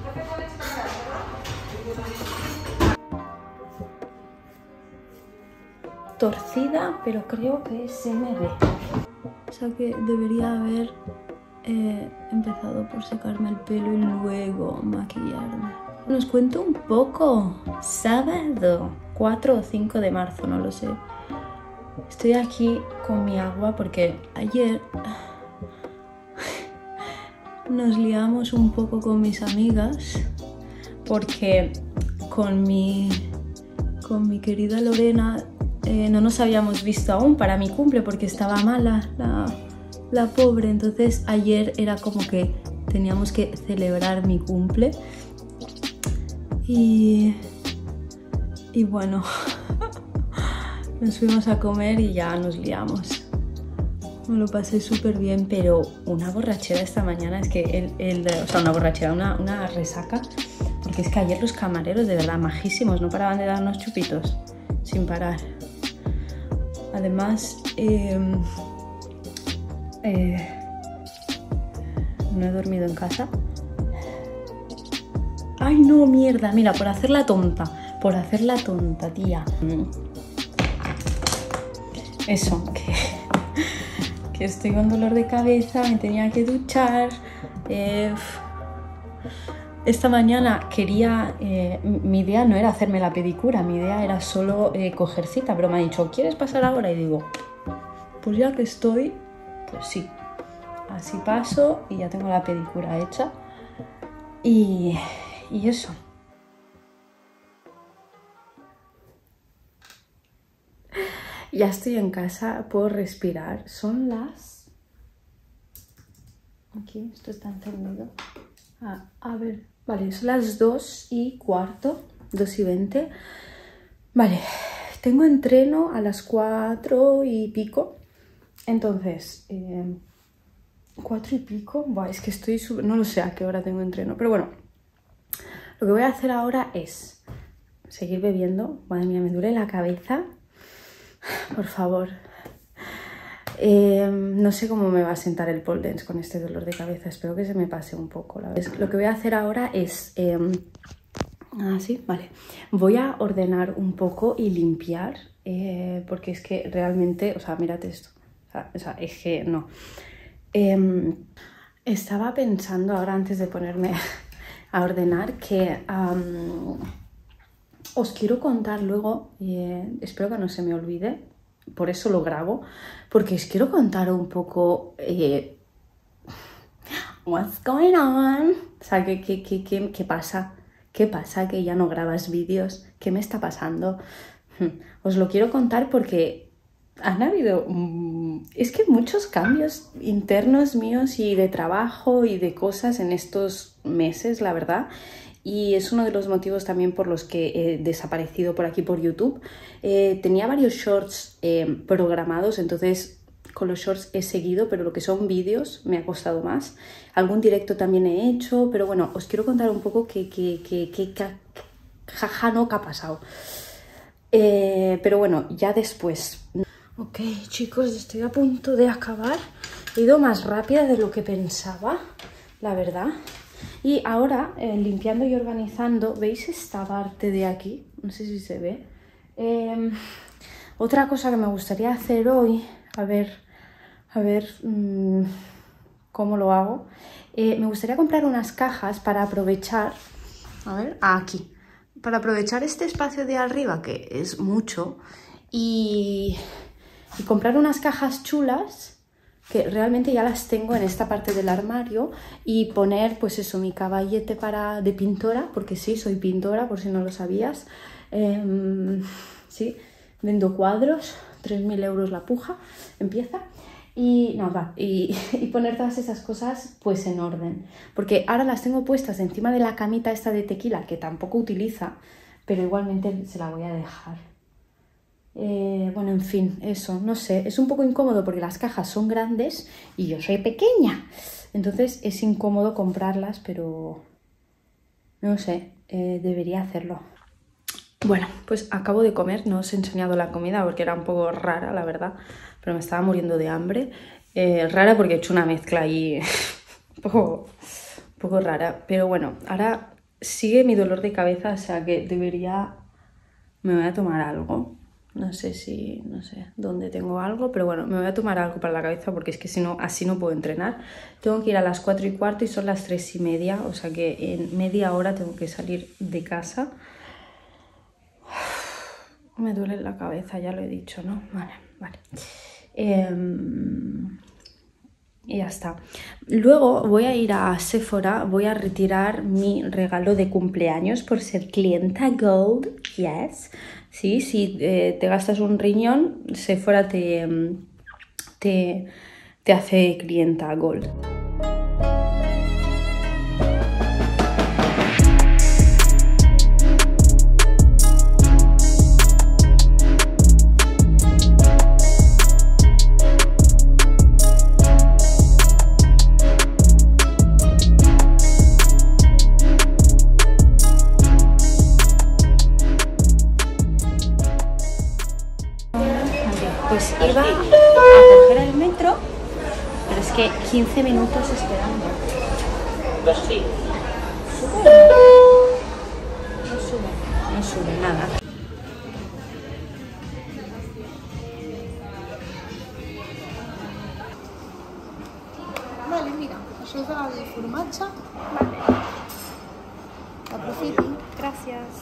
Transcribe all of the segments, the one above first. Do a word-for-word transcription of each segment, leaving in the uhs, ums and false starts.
Torcida, pero creo que es M D. O sea que debería haber eh, empezado por secarme el pelo y luego maquillarme. Os cuento un poco. Sábado cuatro o cinco de marzo, no lo sé. Estoy aquí con mi agua porque ayer nos liamos un poco con mis amigas porque con mi, con mi querida Lorena eh, no nos habíamos visto aún para mi cumple porque estaba mala la, la pobre. Entonces ayer era como que teníamos que celebrar mi cumple y, y bueno, nos fuimos a comer y ya nos liamos. Me lo pasé súper bien, pero una borrachera esta mañana, es que el, el, o sea, una borrachera, una, una resaca, porque es que ayer los camareros, de verdad, majísimos, no paraban de darnos chupitos, sin parar. Además, eh, eh, no he dormido en casa. ¡Ay, no, mierda! Mira, por hacer la tonta, por hacer la tonta, tía. Eso, que... que estoy con dolor de cabeza, me tenía que duchar. Eh, esta mañana quería, eh, mi idea no era hacerme la pedicura, mi idea era solo eh, coger cita, pero me ha dicho, ¿quieres pasar ahora? Y digo, pues ya que estoy, pues sí, así paso y ya tengo la pedicura hecha. Y, y eso. Ya estoy en casa, puedo respirar. Son las... Aquí, esto está encendido. Ah, a ver, vale, son las dos y cuarto, dos y veinte. Vale, tengo entreno a las cuatro y pico. Entonces, eh, cuatro y pico. Buah, es que estoy súper... No lo sé a qué hora tengo entreno, pero bueno. Lo que voy a hacer ahora es seguir bebiendo. Madre mía, me duele la cabeza. Por favor. Eh, no sé cómo me va a sentar el pole dance con este dolor de cabeza. Espero que se me pase un poco. La verdad. Lo que voy a hacer ahora es... Eh, ah, sí, vale. Voy a ordenar un poco y limpiar. Eh, porque es que realmente... O sea, mírate esto. O sea, o sea es que no. Eh, estaba pensando ahora antes de ponerme a ordenar que... Um, os quiero contar luego, eh, espero que no se me olvide, por eso lo grabo, porque os quiero contar un poco eh, what's going on, o sea, ¿qué, qué, qué, qué, qué pasa? ¿Qué pasa que ya no grabas vídeos? ¿Qué me está pasando? Os lo quiero contar porque han habido, mmm, es que muchos cambios internos míos y de trabajo y de cosas en estos meses, la verdad. Y es uno de los motivos también por los que he desaparecido por aquí por YouTube. Eh, tenía varios shorts eh, programados, entonces con los shorts he seguido, pero lo que son vídeos me ha costado más. Algún directo también he hecho, pero bueno, os quiero contar un poco qué que, que, que, que, jaja no que ha pasado. Eh, pero bueno, ya después. Ok, chicos, estoy a punto de acabar. He ido más rápida de lo que pensaba, la verdad. Y ahora, eh, limpiando y organizando, ¿veis esta parte de aquí? No sé si se ve. Eh, otra cosa que me gustaría hacer hoy, a ver, a ver mmm, cómo lo hago. Eh, me gustaría comprar unas cajas para aprovechar, a ver, aquí, para aprovechar este espacio de arriba, que es mucho, y, y comprar unas cajas chulas, que realmente ya las tengo en esta parte del armario, y poner, pues eso, mi caballete para, de pintora, porque sí, soy pintora, por si no lo sabías. Eh, sí, vendo cuadros, tres mil euros la puja, empieza. Y nada, y, y poner todas esas cosas pues en orden. Porque ahora las tengo puestas encima de la camita esta de tequila, que tampoco utiliza, pero igualmente se la voy a dejar. Eh, bueno, en fin, eso, no sé, es un poco incómodo porque las cajas son grandes y yo soy pequeña, entonces es incómodo comprarlas, pero no sé, eh, debería hacerlo. Bueno, pues acabo de comer, no os he enseñado la comida porque era un poco rara, la verdad, pero me estaba muriendo de hambre. Eh, rara porque he hecho una mezcla ahí un poco, un poco rara, pero bueno, ahora sigue mi dolor de cabeza, o sea que debería... Me voy a tomar algo. No sé si... no sé dónde tengo algo, pero bueno, me voy a tomar algo para la cabeza porque es que si no, así no puedo entrenar. Tengo que ir a las cuatro y cuarto y son las tres y media, o sea que en media hora tengo que salir de casa. Me duele la cabeza, ya lo he dicho, ¿no? Vale, vale. Eh, y ya está. Luego voy a ir a Sephora, voy a retirar mi regalo de cumpleaños por ser clienta Gold. Yes. Sí, si eh, te gastas un riñón, Sephora te, te, te hace clienta Gold. Pues iba a coger el metro, pero es que quince minutos esperando. Pues sí. ¿Sube? No sube, no sube nada. Vale, mira, això és de formatge. Vale. Aprofiti. Gracias.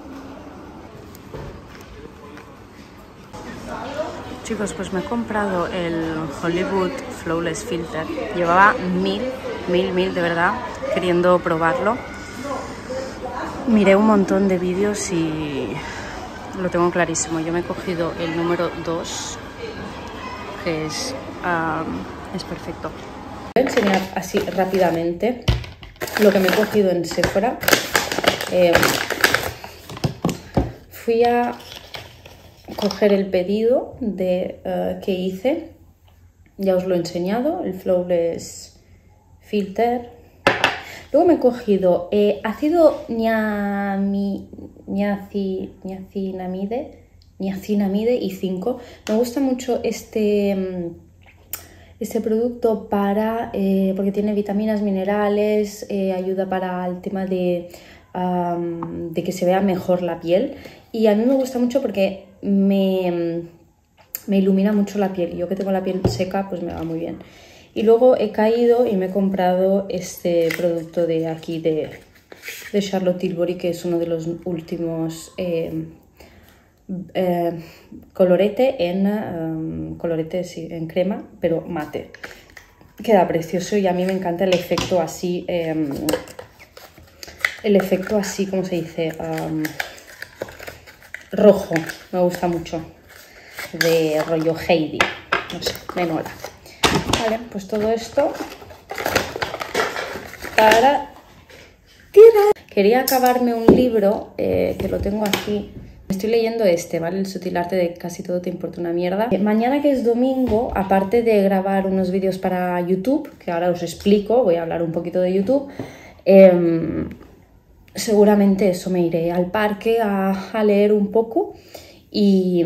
Chicos, pues me he comprado el Hollywood Flawless Filter. Llevaba mil, mil, mil de verdad queriendo probarlo. Miré un montón de vídeos y lo tengo clarísimo. Yo me he cogido el número dos, que es, um, es perfecto. Voy a enseñar así rápidamente lo que me he cogido en Sephora. Eh, fui a coger el pedido de, uh, que hice, ya os lo he enseñado, el Flawless Filter. Luego me he cogido eh, ácido niami, niaci, niacinamide, niacinamide y cinco. Me gusta mucho este, este producto para, eh, porque tiene vitaminas, minerales, eh, ayuda para el tema de, um, de que se vea mejor la piel. Y a mí me gusta mucho porque me, me ilumina mucho la piel. Yo que tengo la piel seca, pues me va muy bien. Y luego he caído y me he comprado este producto de aquí, de, de Charlotte Tilbury, que es uno de los últimos eh, eh, colorete en, um, colorete sí, en crema, pero mate. Queda precioso y a mí me encanta el efecto así, eh, el efecto así, ¿cómo se dice? Um, rojo, me gusta mucho, de rollo Heidi, no sé, me mola. Vale, pues todo esto para tirar. Quería acabarme un libro, eh, que lo tengo aquí. Estoy leyendo este, ¿vale? El sutil arte de casi todo te importa una mierda. Eh, mañana, que es domingo, aparte de grabar unos vídeos para YouTube, que ahora os explico, voy a hablar un poquito de YouTube, eh, seguramente eso, me iré al parque a, a leer un poco y,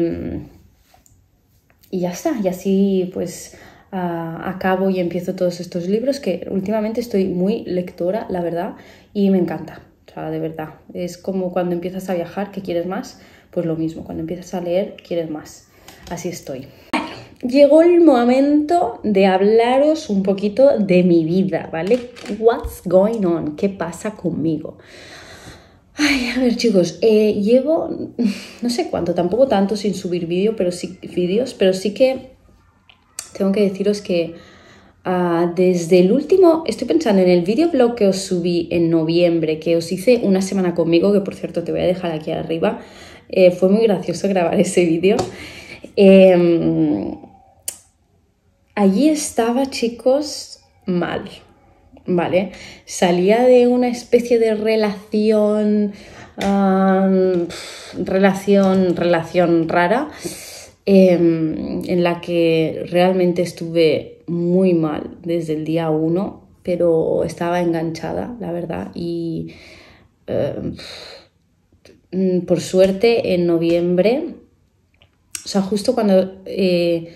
y ya está. Y así pues uh, acabo y empiezo todos estos libros, que últimamente estoy muy lectora, la verdad, y me encanta. O sea, de verdad, es como cuando empiezas a viajar, que quieres más, pues lo mismo, cuando empiezas a leer, quieres más. Así estoy. Llegó el momento de hablaros un poquito de mi vida, ¿vale? What's going on? ¿Qué pasa conmigo? Ay, a ver, chicos, eh, llevo no sé cuánto, tampoco tanto sin subir vídeo, pero sí, vídeos, pero sí que tengo que deciros que uh, desde el último, estoy pensando en el videoblog que os subí en noviembre, que os hice una semana conmigo, que por cierto te voy a dejar aquí arriba, eh, fue muy gracioso grabar ese vídeo. Eh, allí estaba, chicos, mal. Vale, salía de una especie de relación, um, relación, relación rara, eh, en la que realmente estuve muy mal desde el día uno, pero estaba enganchada, la verdad, y eh, por suerte en noviembre, o sea, justo cuando... Eh,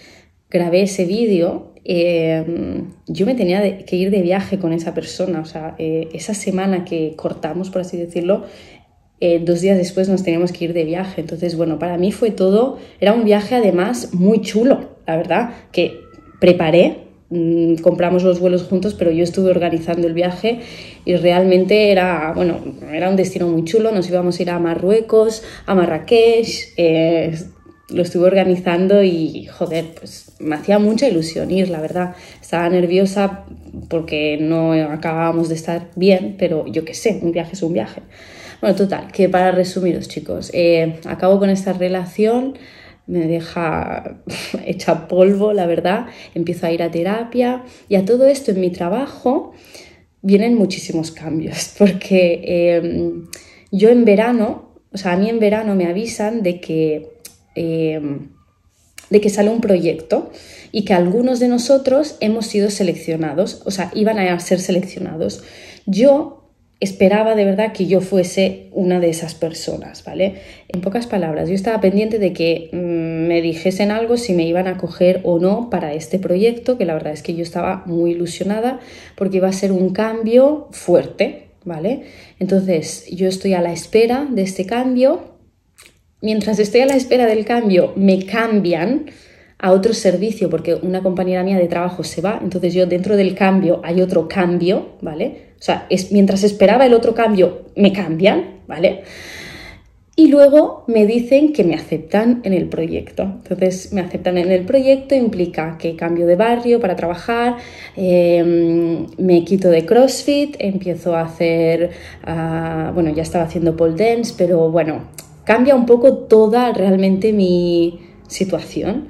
grabé ese vídeo, eh, yo me tenía de, que ir de viaje con esa persona. O sea, eh, esa semana que cortamos, por así decirlo, eh, dos días después nos teníamos que ir de viaje. Entonces, bueno, para mí fue todo, era un viaje además muy chulo, la verdad, que preparé. Compramos los vuelos juntos, pero yo estuve organizando el viaje y realmente era, bueno, era un destino muy chulo. Nos íbamos a ir a Marruecos, a Marrakech, eh, lo estuve organizando y, joder, pues me hacía mucha ilusión ir, la verdad. Estaba nerviosa porque no acabábamos de estar bien, pero yo qué sé, un viaje es un viaje. Bueno, total, que para resumiros, chicos, eh, acabo con esta relación. Me deja hecha polvo, la verdad. Empiezo a ir a terapia y a todo esto en mi trabajo vienen muchísimos cambios porque eh, yo en verano, o sea, a mí en verano me avisan de que, eh, de que sale un proyecto y que algunos de nosotros hemos sido seleccionados, o sea, iban a ser seleccionados. Yo esperaba de verdad que yo fuese una de esas personas, ¿vale? En pocas palabras, yo estaba pendiente de que mmm, me dijesen algo si me iban a coger o no para este proyecto, que la verdad es que yo estaba muy ilusionada porque iba a ser un cambio fuerte, ¿vale? Entonces, yo estoy a la espera de este cambio. Mientras estoy a la espera del cambio, me cambian a otro servicio porque una compañera mía de trabajo se va, entonces yo dentro del cambio hay otro cambio, ¿vale? O sea, es, mientras esperaba el otro cambio, me cambian, ¿vale? Y luego me dicen que me aceptan en el proyecto. Entonces, me aceptan en el proyecto implica que cambio de barrio para trabajar, eh, me quito de CrossFit, empiezo a hacer, uh, bueno, ya estaba haciendo pole dance, pero bueno, cambia un poco toda realmente mi situación.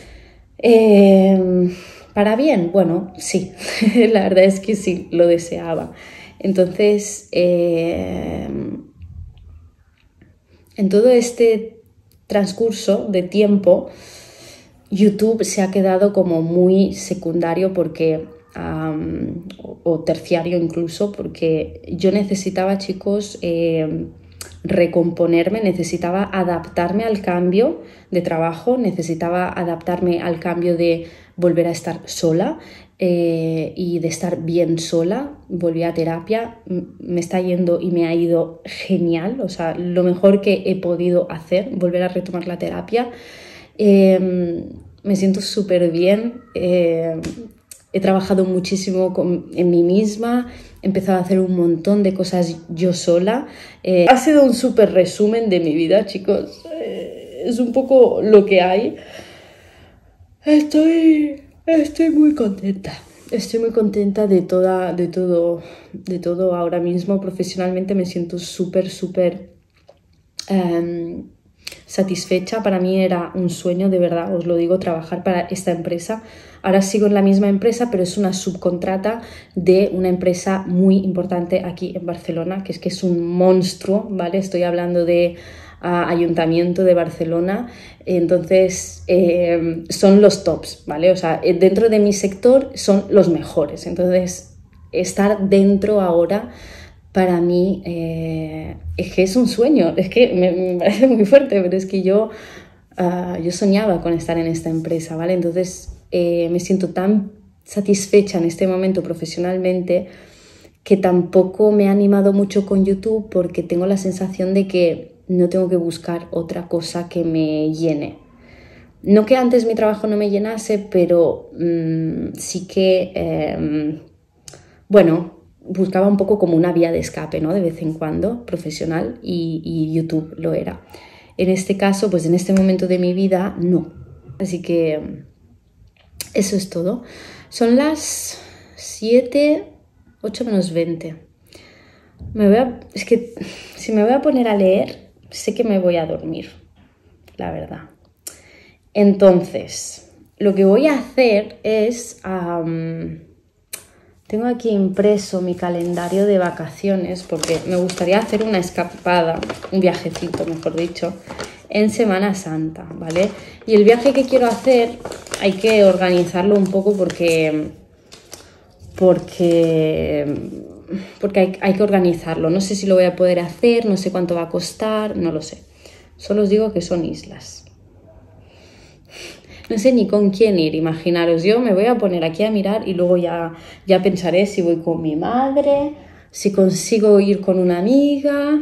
Eh, ¿Para bien? Bueno, sí, la verdad es que sí, lo deseaba. Entonces, eh, en todo este transcurso de tiempo, YouTube se ha quedado como muy secundario porque, um, o, o terciario incluso, porque yo necesitaba, chicos, eh, recomponerme, necesitaba adaptarme al cambio de trabajo, necesitaba adaptarme al cambio de volver a estar sola eh, y de estar bien sola. Volví a terapia, me está yendo y me ha ido genial, o sea, lo mejor que he podido hacer, volver a retomar la terapia. Eh, me siento súper bien, eh, he trabajado muchísimo con, en mí misma, he empezado a hacer un montón de cosas yo sola. Eh, ha sido un súper resumen de mi vida, chicos. Eh, es un poco lo que hay. Estoy, estoy muy contenta. Estoy muy contenta de, toda, de, todo, de todo ahora mismo. Profesionalmente me siento súper, súper um, satisfecha. Para mí era un sueño, de verdad, os lo digo, trabajar para esta empresa. Ahora sigo en la misma empresa, pero es una subcontrata de una empresa muy importante aquí en Barcelona, que es que es un monstruo, ¿vale? Estoy hablando de uh, Ayuntamiento de Barcelona. Entonces, eh, son los tops, ¿vale? O sea, dentro de mi sector son los mejores. Entonces, estar dentro ahora, para mí, eh, es que es un sueño. Es que me, me parece muy fuerte, pero es que yo, uh, yo soñaba con estar en esta empresa, ¿vale? Entonces, eh, me siento tan satisfecha en este momento profesionalmente que tampoco me he animado mucho con YouTube porque tengo la sensación de que no tengo que buscar otra cosa que me llene. No que antes mi trabajo no me llenase, pero mmm, sí que, eh, bueno, buscaba un poco como una vía de escape, ¿no? De vez en cuando, profesional, y, y YouTube lo era. En este caso, pues en este momento de mi vida, no. Así que eso es todo. Son las siete, ocho menos veinte. Me voy a, es que si me voy a poner a leer, sé que me voy a dormir, la verdad. Entonces, lo que voy a hacer es... Um, tengo aquí impreso mi calendario de vacaciones porque me gustaría hacer una escapada, un viajecito, mejor dicho, en Semana Santa, ¿vale? Y el viaje que quiero hacer hay que organizarlo un poco porque... porque... porque hay, hay que organizarlo. No sé si lo voy a poder hacer, no sé cuánto va a costar, no lo sé. Solo os digo que son islas. no sé ni con quién ir, imaginaros. Yo me voy a poner aquí a mirar y luego ya, ya pensaré si voy con mi madre, si consigo ir con una amiga,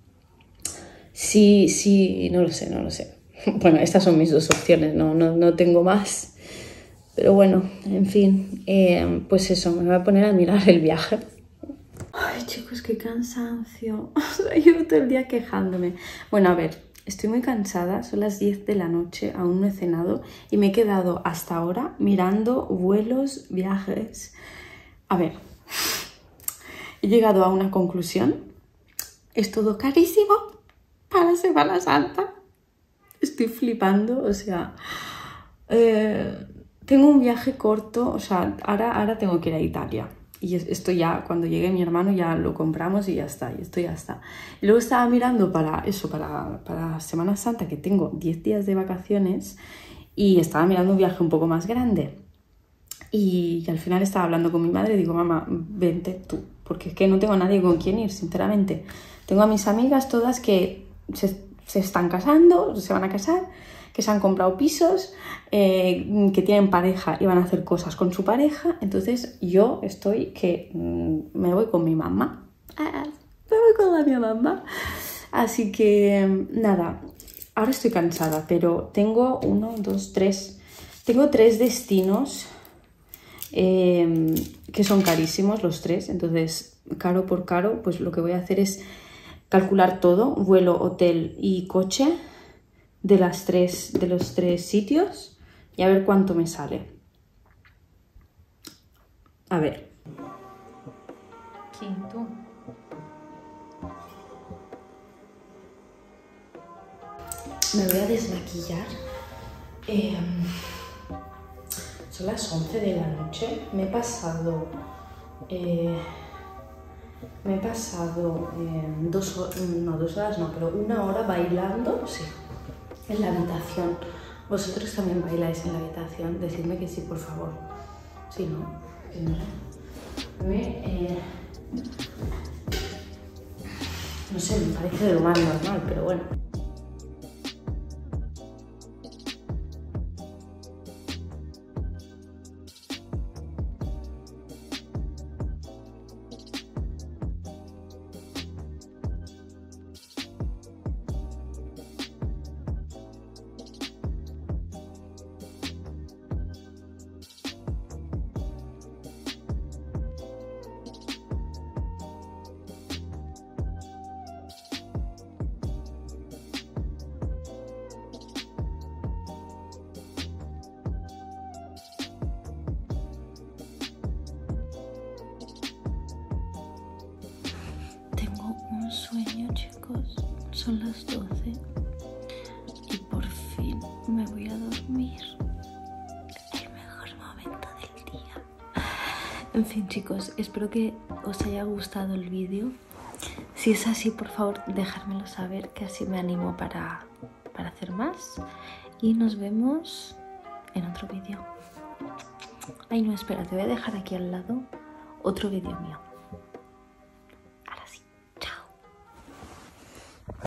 si, si, no lo sé, no lo sé. Bueno, estas son mis dos opciones, no, no, no tengo más. Pero bueno, en fin, eh, pues eso, me voy a poner a mirar el viaje. Ay, chicos, qué cansancio. O sea, llevo todo el día quejándome. Bueno, a ver, estoy muy cansada, son las diez de la noche, aún no he cenado y me he quedado hasta ahora mirando vuelos, viajes. A ver, he llegado a una conclusión. Es todo carísimo para Semana Santa. Estoy flipando, o sea... Eh, tengo un viaje corto, o sea, ahora, ahora tengo que ir a Italia. Y esto ya, cuando llegue mi hermano ya lo compramos y ya está, y esto ya está. Y luego estaba mirando para eso, para, para Semana Santa, que tengo diez días de vacaciones, y estaba mirando un viaje un poco más grande. Y, y al final estaba hablando con mi madre y digo, mamá, vente tú, porque es que no tengo a nadie con quien ir, sinceramente. Tengo a mis amigas todas que se, se están casando, se van a casar, que se han comprado pisos, eh, que tienen pareja y van a hacer cosas con su pareja. Entonces yo estoy que mmm, me voy con mi mamá. Ah, me voy con la mi mamá. Así que nada, ahora estoy cansada, pero tengo uno, dos, tres. Tengo tres destinos eh, que son carísimos los tres. Entonces, caro por caro, pues lo que voy a hacer es calcular todo, vuelo, hotel y coche, de las tres, de los tres sitios y a ver cuánto me sale. A ver. Quinto. Me voy a desmaquillar. Eh, son las once de la noche. Me he pasado... Eh, me he pasado eh, dos horas, no, dos horas no, pero una hora bailando, sí. En la habitación. ¿Vosotros también bailáis en la habitación? Decidme que sí, por favor. Sí, ¿no? Que no sé. Me, eh... No sé, me parece de lo más normal, pero bueno. Un sueño, chicos, son las doce y por fin me voy a dormir. El mejor momento del día. En fin, chicos, espero que os haya gustado el vídeo. Si es así, por favor, dejármelo saber, que así me animo para, para hacer más. Y nos vemos en otro vídeo. Ay, no, espera, te voy a dejar aquí al lado otro vídeo mío.